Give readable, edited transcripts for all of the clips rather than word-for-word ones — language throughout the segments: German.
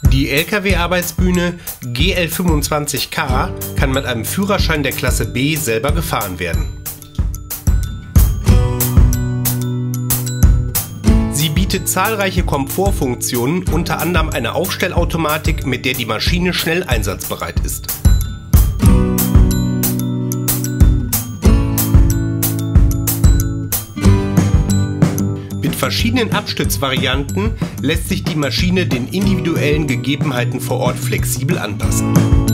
Die Lkw-Arbeitsbühne GL25K kann mit einem Führerschein der Klasse B selber gefahren werden. Sie bietet zahlreiche Komfortfunktionen, unter anderem eine Aufstellautomatik, mit der die Maschine schnell einsatzbereit ist. Mit verschiedenen Abstützvarianten lässt sich die Maschine den individuellen Gegebenheiten vor Ort flexibel anpassen.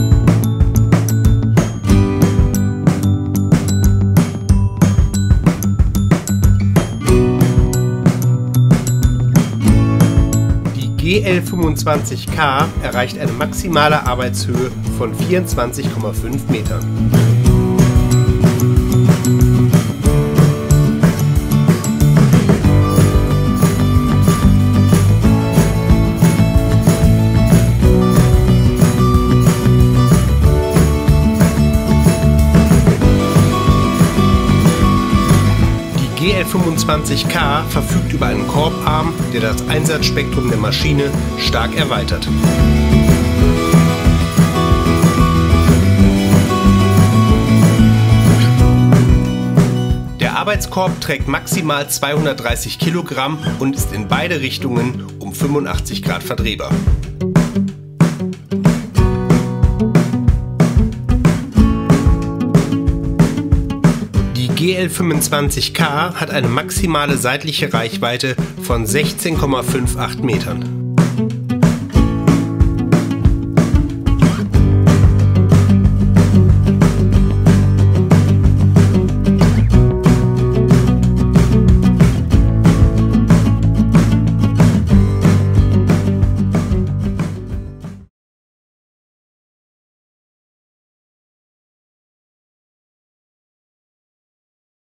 Die GL25K erreicht eine maximale Arbeitshöhe von 24,5 Metern. Die GL25K verfügt über einen Korbarm, der das Einsatzspektrum der Maschine stark erweitert. Der Arbeitskorb trägt maximal 230 Kilogramm und ist in beide Richtungen um 85 Grad verdrehbar. Die GL25K hat eine maximale seitliche Reichweite von 16,58 Metern.